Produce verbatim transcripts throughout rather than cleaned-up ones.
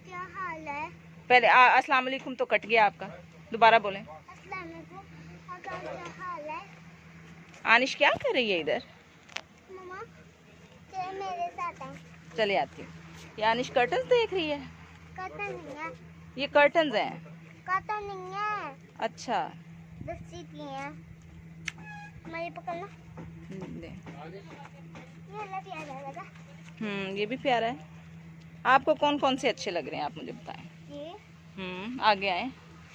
क्या हाल है? पहले अस्सलाम वालेकुम तो कट गया आपका, दोबारा बोलें। अस्सलाम वालेकुम। आपका क्या हाल है? आनिश क्या कर रही है इधर? मम्मा चले मेरे साथ है। चले आती हूँ। ये आनिश कर्टन्स देख रही है। कर्टन नहीं है। ये कर्टन्स हैं। कर्टन नहीं है। अच्छा रस्सी की है। मैं पकड़ना। दे। ये वाला प्यारा लगा। हम्म ये भी प्यारा है। आपको कौन कौन से अच्छे लग रहे हैं आप मुझे बताएं। ये हम्म आगे आए।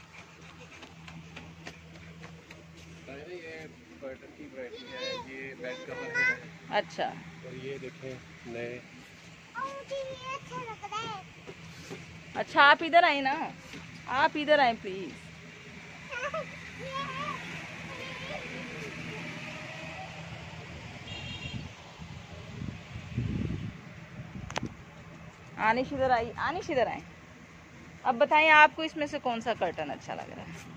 ये कर्टन की वैरायटी है, ये बेड कवर है। अच्छा और ये देखें नए। मुझे ये अच्छा लग रहा है। अच्छा आप इधर आए ना, आप इधर आए प्लीज। आनिश इधर आई, आनिश इधर आए। अब बताएं आपको इसमें से कौन सा कर्टन अच्छा लग रहा है?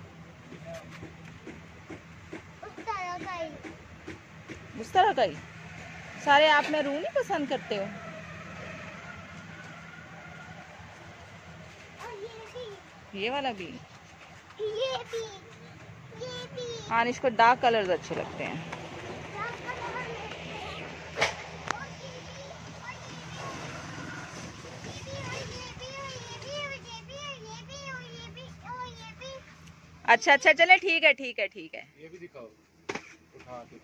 उस तरह का ही। उस तरह का ही। सारे आप में रून ही पसंद करते हो? और ये भी। ये वाला भी। ये भी। ये भी। आनिश को डार्क कलर्स अच्छे लगते हैं। अच्छा अच्छा चले ठीक है ठीक है ठीक है। ये भी दिखाओ उठा के।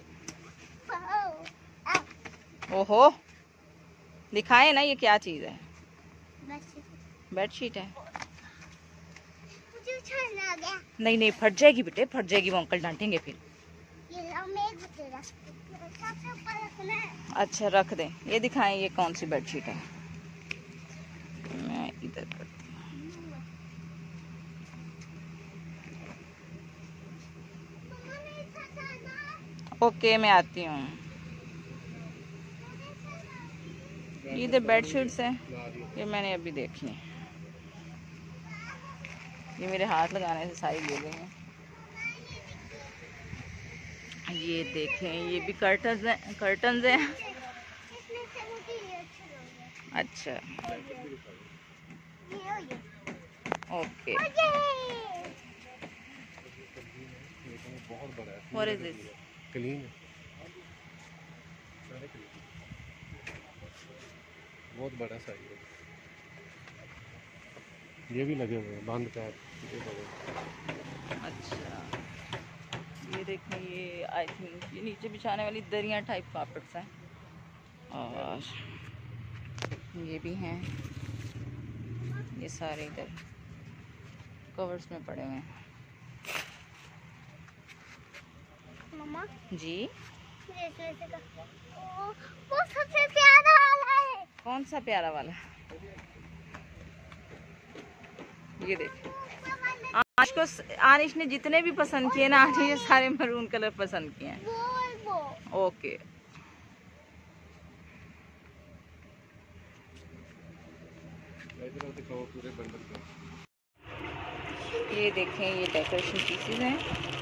ओहो दिखाए ना ये क्या चीज है? बेडशीट है। मुझे उछालना आ गया। नहीं नहीं फट जाएगी बेटे, फट जाएगी, वो अंकल डांटेंगे फिर। ये लो मैं एक बतेरा। सबसे ऊपर रखना है। अच्छा रख दें। ये दिखाएं ये कौन सी बेडशीट है? मैं इधर करती हूँ। ओके मैं आती हूँ। इधर बेडशीट्स हैं, ये मैंने अभी देखी हैं। ये मेरे हाथ लगाने से सारी गिर गई हैं। ये देखें ये भी कर्टन्स हैं, कर्टन्स हैं। इसमें से मुझे ये अच्छा लग रहा है। अच्छा ये हो ये। ओके। बहुत बड़ा है। What is this? क्लीन है, सारे क्लीन। बहुत बड़ा साइज है। ये भी लगे हुए हैं बंद पैर। अच्छा ये देखें ये आई थिंक ये नीचे बिछाने वाली दरिया टाइप कार्पेट्स हैं। और ये भी हैं, ये सारे इधर कवर्स में पड़े हुए हैं। मम्मा जी ऐसे ऐसे कर। ओ, वो सबसे प्यारा वाला है। कौन सा प्यारा वाला? ये देखिए आनिश को, आनिश ने जितने भी पसंद किए ना, आनिश ने सारे मरून कलर पसंद किए हैं। वो वो ओके दिखाओ पूरे बंडल को। ये देखें ये डेकोरेशन पीसेस हैं।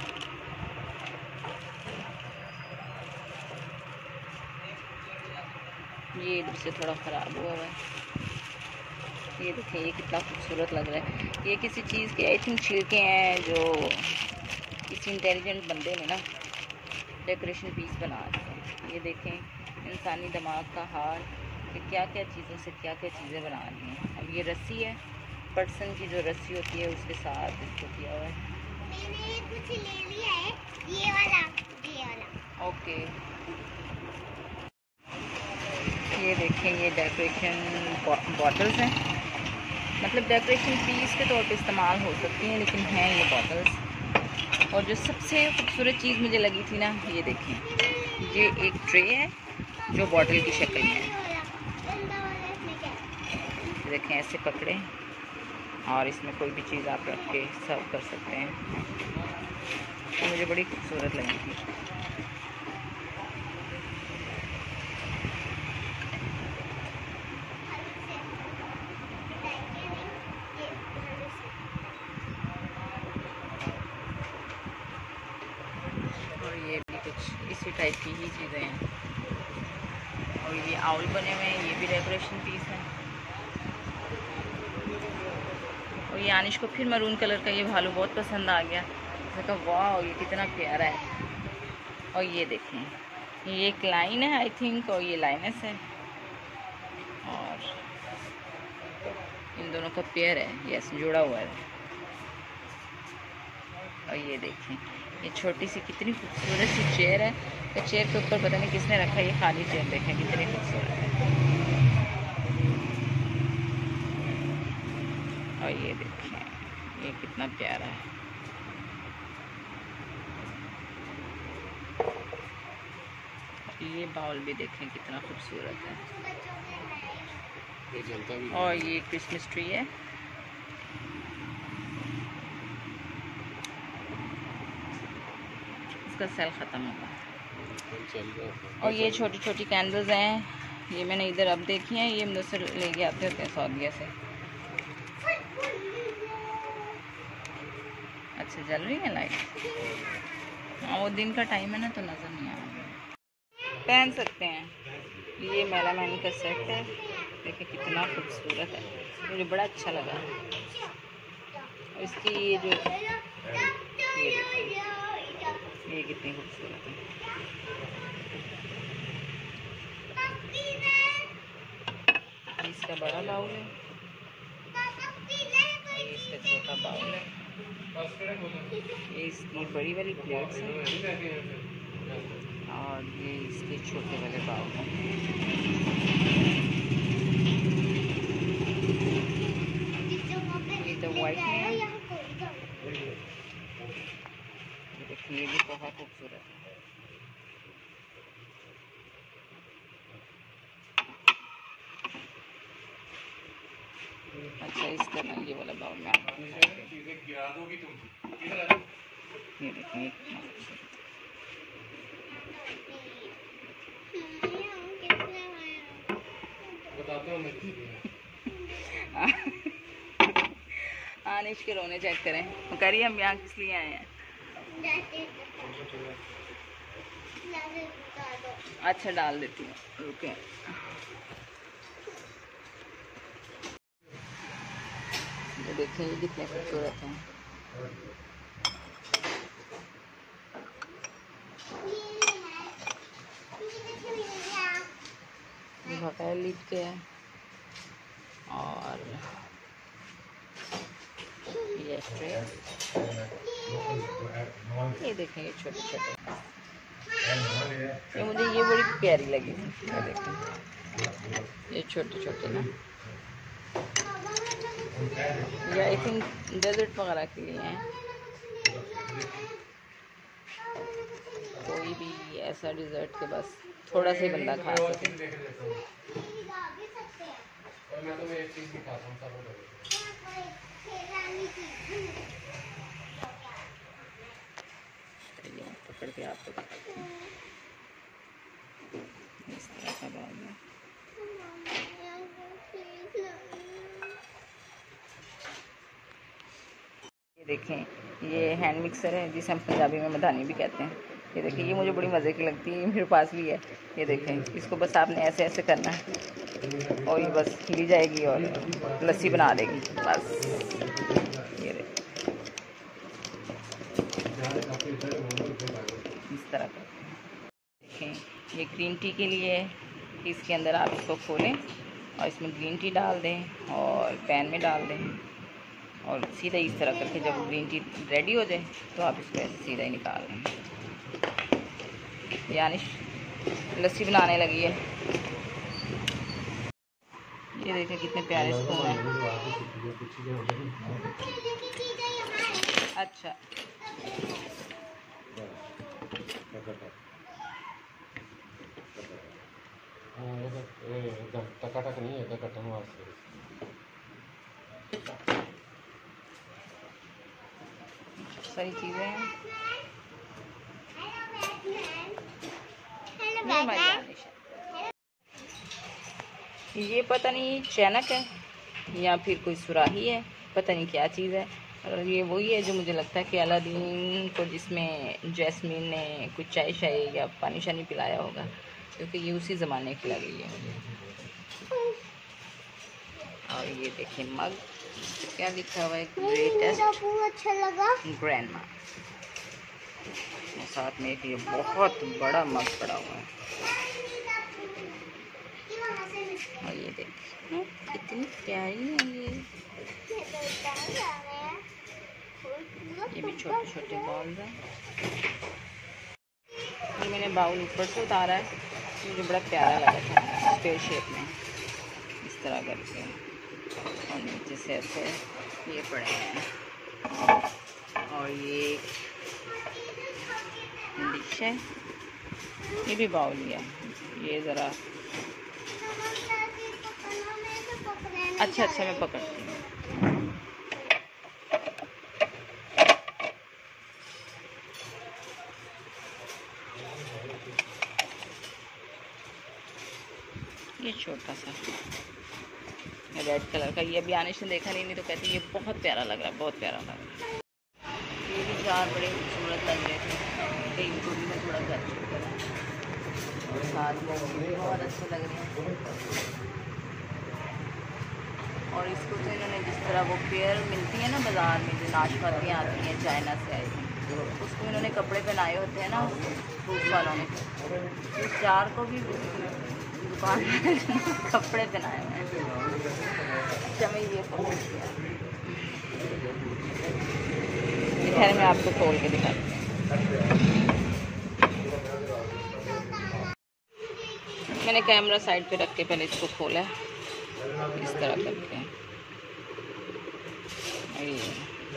ये इधर से थोड़ा ख़राब हुआ है। ये देखें ये कितना खूबसूरत लग रहा है। ये किसी चीज़ के आई थिंक छिलके हैं जो किसी इंटेलिजेंट बंदे ने ना डेकोरेशन पीस बना दिए। ये देखें इंसानी दिमाग का हाल कि क्या क्या चीज़ों से क्या क्या चीज़ें बना दी हैं। अब ये रस्सी है, पर्सन की जो रस्सी होती है उसके साथ इसको किया हुआ है। मैंने कुछ ले लिया है। ये वाला ये वाला। ओके ये देखें ये डेकोरेशन बॉटल्स हैं, मतलब डेकोरेशन पीस के तौर पे इस्तेमाल हो सकती हैं, लेकिन हैं ये बॉटल्स। और जो सबसे खूबसूरत चीज़ मुझे लगी थी ना, ये देखें ये एक ट्रे है जो बॉटल की शक्ल में है। देखें ऐसे पकड़े और इसमें कोई भी चीज़ आप रख के सर्व कर सकते हैं। तो मुझे बड़ी खूबसूरत लगी थी। और ये भी कुछ इसी टाइप की ही चीज़ें हैं। और ये आउल बने हुए हैं, ये भी डेकोरेशन पीस है। ये आनिश को फिर मरून कलर का ये भालू बहुत पसंद आ गया। उसने कहा वाह ये कितना प्यारा है। और ये देखें ये एक लाइन है आई थिंक, और ये लाइनस है, और इन दोनों का पेयर है, यस जुड़ा हुआ है। और ये देखें ये छोटी सी कितनी खूबसूरत सी चेयर है। तो चेयर के ऊपर पता नहीं किसने रखा है, ये खाली चेयर देखें कितनी खूबसूरत है। और ये देखें ये कितना प्यारा है। ये बाउल भी देखें कितना खूबसूरत है। और ये क्रिसमस ट्री है। इसका सेल ख़त्म होगा। और ये छोटी छोटी कैंडल्स हैं, ये मैंने इधर अब देखी हैं, ये मुझसे लेके आते होते हैं सऊदीया से। अच्छा जल रही है लाइट। हाँ वो दिन का टाइम है ना तो नज़र नहीं आ रहा। पहन सकते हैं। ये मेलामाइन का सेट है, देखिए कितना खूबसूरत है, मुझे बड़ा अच्छा लगा। और इसकी ये जो ये ये कितनी खूबसूरत है। इसका बड़ा बाउल है, ये इसका छोटा बाउल है, ये इसकी बड़ी वाली प्लेट्स हैं, और ये इसके छोटे वाले बाउल हैं। ये तो वाइट में है, देखिए ये भी बहुत खूबसूरत है। अच्छा इस तरह ये वाला बाउल में आपको ये देखिए आनिश के रोने चेक करें। करिए हम यहाँ किस लिए आए हैं। अच्छा डाल देती हूँ, रुके। ये देखिए ये कितने खूबसूरत हैं। ये होटल लीड के है, और ये ट्रे, ये देखें ये छोटे छोटे, ये मुझे ये बड़ी प्यारी लगी थी। ये देखें ये छोटे छोटे ना, ये आई थिंक डेजर्ट वगैरह के लिए हैं। कोई भी ऐसा डिज़र्ट के बस थोड़ा सा बंदा खा सके। पकड़ के आपको दिखाती हूँ इस तरह का बाउल है। ये देखें ये हैंड मिक्सर है जिसे हम पंजाबी में मधानी भी कहते हैं। ये देखें ये मुझे बड़ी मज़े की लगती है, ये मेरे पास भी है। ये देखें इसको बस आपने ऐसे ऐसे करना है और ये बस हिल जाएगी और लस्सी बना देगी बस। ये इस तरह का देखें ये ग्रीन टी के लिए है। इसके अंदर आप इसको खोलें और इसमें ग्रीन टी डाल दें और पैन में डाल दें, और सीधा इस तरह करके जब ग्रीन टी रेडी हो जाए तो आप इसको ऐसे सीधा ही निकाल लें। यानी लस्सी बनाने लगी है। ये देखें कितने प्यारे स्पून हैं। अच्छा टकाटक नहीं है, कटन वास्ते सारी चीज़ें हैं। ये पता नहीं चैनक है या फिर कोई सुराही है, पता नहीं क्या चीज़ है। और ये वही है जो मुझे लगता है कि अलादीन को जिसमें जैस्मीन ने कुछ चाय शाय या पानी शानी पिलाया होगा, क्योंकि ये उसी ज़माने की लग रही है। और ये देखिए मग, तो क्या लिखा हुआ है, मुझे ग्रेटेस्ट बहुत अच्छा लगा। ग्रैंडमा। साथ में एक ये बहुत बड़ा मग पड़ा हुआ है। और ये देखिए कितनी प्यारी है ये ये भी छोटे छोटे बॉल्स हैं। ये मैंने बाउल ऊपर से उतारा है, मुझे बड़ा प्यारा लगा था स्क्वायर शेप में इस तरह करके, और नीचे से ऐसे ये पड़े हैं। और ये डिश है, ये भी बाउल ही है। ये ज़रा अच्छा अच्छा मैं पकड़ती हूँ। ये छोटा सा रेड कलर का, ये अभी आनिश ने देखा नहीं, नहीं तो कहती ये बहुत प्यारा लग रहा है, बहुत प्यारा लग रहा है। ये भी चार बड़े खूबसूरत लग रहे थे, इनको भी मैं थोड़ा कैप्चर करा और साथ में बहुत अच्छे लग रहे हैं। और इसको तो इन्होंने जिस तरह वो पेयर मिलती है ना बाज़ार में, जो नाशपातियाँ आती हैं चाइना से आई थी, उसको इन्होंने कपड़े पहनाए होते हैं ना फ्रूट वालों ने, इस जार को भी दुकान में कपड़े पहनाए हुए हैं। अच्छा मैं ये पकड़ किया, खैर मैं आपको खोल के दिखाती हूँ। मैंने कैमरा साइड पे रख के पहले इसको खोला है इस तरह करके। ये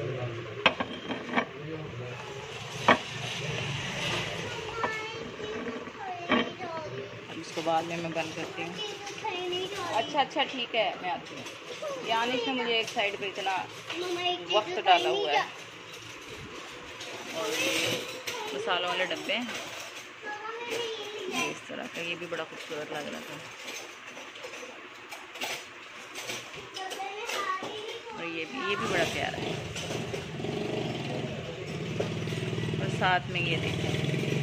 इसको बाद में मैं बंद करती हूँ। अच्छा अच्छा ठीक है मैं आती हूँ। यानिश ने मुझे एक साइड पे इतना वक्त डाला हुआ है। और ये मसालों वाले डब्बे हैं इस तरह का, ये भी बड़ा खूबसूरत लग रहा था। और ये भी ये भी बड़ा प्यारा है। और साथ में ये देखें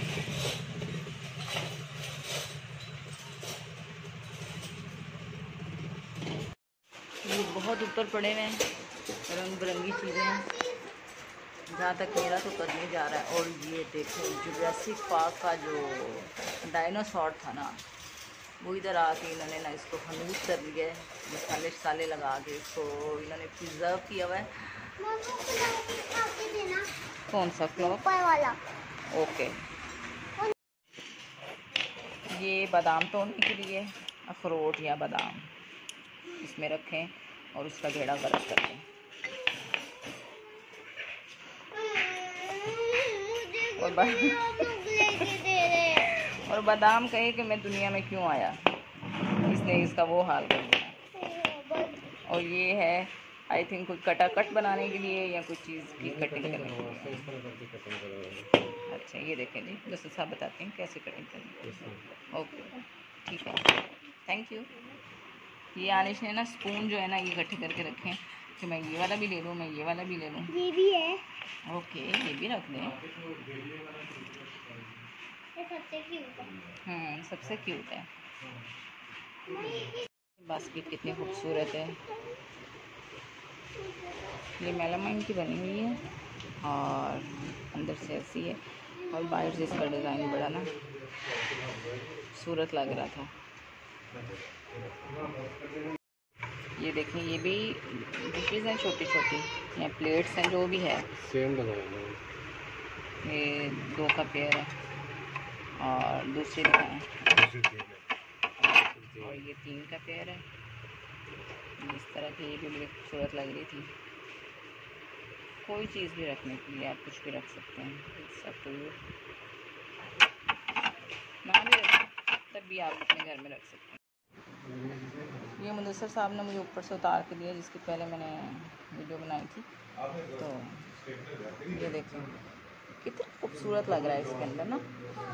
ये बहुत ऊपर पड़े हुए हैं रंग बिरंगी चीज़ें हैं, जहाँ तक मेरा तो करने जा रहा है। और ये देखो जुरासिक पार्क का जो डायनासोर था ना, वो इधर आके इन्होंने ना इसको हनूस कर लिया है, मसाले शसाले लगा के इसको इन्होंने प्रिजर्व किया हुआ है। कौन सा क्लॉक वाला? ओके। ये बादाम तोड़ने के लिए अखरोट या बादाम इसमें रखें और उसका घेड़ा गर्म कर दें। और, बा... और बादाम कहे कि मैं दुनिया में क्यों आया, इसने इसका वो हाल कर दिया। और ये है आई थिंक कोई कटा कट बनाने के लिए या कोई चीज़ की कटिंग करने के लिए। अच्छा ये देखें जी, दोस्तों साहब बताते हैं कैसे कटिंग करनी। ओके ठीक है, थैंक यू। ये आनिश ने ना स्पून जो है ना ये इकट्ठे करके रखे हैं कि मैं ये वाला भी ले लूँ, मैं ये वाला भी ले लूँ। ये भी है। ओके ये भी रख दें। ये सबसे क्यूट है। हम्म सबसे क्यूट है। बास्केट कितनी खूबसूरत है, ये मेलामाइन की बनी हुई है और अंदर से ऐसी है और बाहर से इसका डिज़ाइन बड़ा ना खूबसूरत लग रहा था। ये देखें ये भी डिशेज़ हैं छोटी छोटी या प्लेट्स हैं, जो भी है सेम बनाया। ये दो का पेयर है और दूसरी दिखाएं, और ये तीन का पेयर है इस तरह की। ये भी बड़ी खूबसूरत लग रही थी। कोई चीज़ भी रखने के लिए आप कुछ भी रख सकते हैं, सब तो ये ना भी रखें तब भी आप अपने घर में रख सकते हैं। ये मुदस्सर साहब ने मुझे ऊपर से उतार के दिया, जिसकी पहले मैंने वीडियो बनाई थी। तो ये देखें कितना खूबसूरत लग रहा है इसके अंदर ना।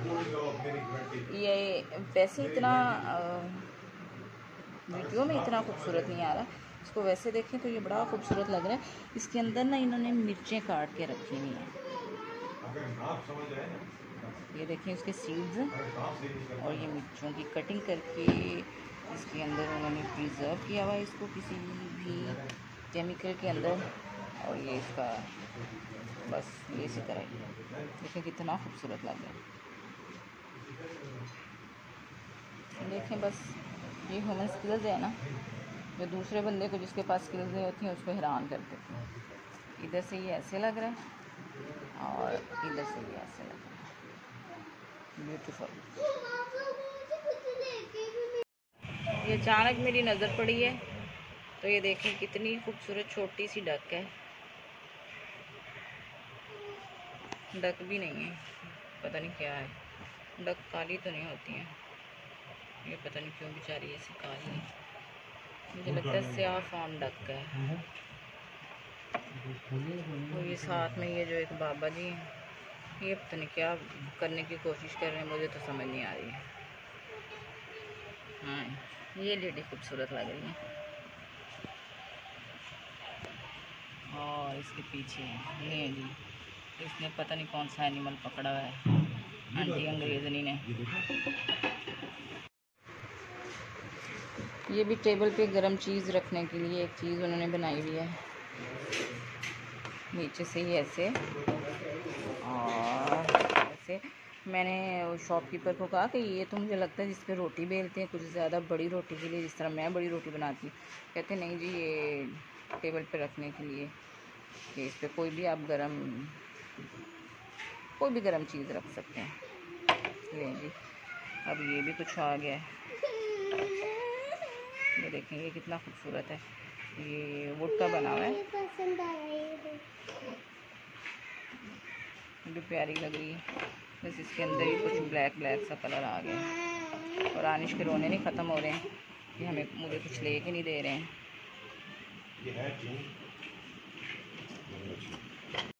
ये वैसे इतना वीडियो में इतना खूबसूरत नहीं आ रहा, इसको वैसे देखें तो ये बड़ा खूबसूरत लग रहा है। इसके अंदर ना इन्होंने मिर्चें काट के रखी हुई हैं, ये देखें इसके सीड्स, और ये मिर्चों की कटिंग करके इसके अंदर उन्होंने प्रिजर्व किया हुआ है इसको किसी भी केमिकल के अंदर। और ये इसका बस ये इसी तरह ही देखें कितना खूबसूरत लग रहा है। देखें बस ये ह्यूमन स्किल्स है ना, जो दूसरे बंदे को जिसके पास स्किल्स नहीं होती हैं उसको हैरान कर देते हैं। इधर से ये ऐसे लग रहा है और इधर से ये ऐसे लग रहा है, ब्यूटीफुल। ये अचानक मेरी नज़र पड़ी है तो ये देखें कितनी खूबसूरत छोटी सी डक है। डक भी नहीं है, पता नहीं क्या है। डक काली तो नहीं होती हैं, ये पता नहीं क्यों बेचारी ऐसी काली है। मुझे लगता है स्याह फार्म डक है। और ये साथ में ये जो एक बाबा जी हैं, ये पता नहीं क्या करने की कोशिश कर रहे हैं, मुझे तो समझ नहीं आ रही है। हाँ ये लेडी खूबसूरत लग रही है। और इसके पीछे ये जी, इसने पता नहीं कौन सा एनिमल पकड़ा हुआ है आंटी अंग्रेजनी ने। ये भी टेबल पे गरम चीज़ रखने के लिए एक चीज़ उन्होंने बनाई हुई है, नीचे से ही ऐसे और ऐसे। मैंने शॉपकीपर को कहा कि ये तो मुझे लगता है जिस पे रोटी बेलते हैं कुछ ज़्यादा बड़ी रोटी के लिए, जिस तरह मैं बड़ी रोटी बनाती हूँ। कहते नहीं जी ये टेबल पे रखने के लिए कि इस पर कोई भी आप गरम कोई भी गरम चीज़ रख सकते हैं। ले जी अब ये भी कुछ आ गया है, ये देखें ये कितना खूबसूरत है। ये वुड का बना हुआ है, भी प्यारी लग रही है। बस इसके अंदर ही कुछ ब्लैक ब्लैक सा कलर आ गया है। और आनिश के रोने नहीं ख़त्म हो रहे हैं कि हमें मुझे कुछ ले के नहीं दे रहे हैं।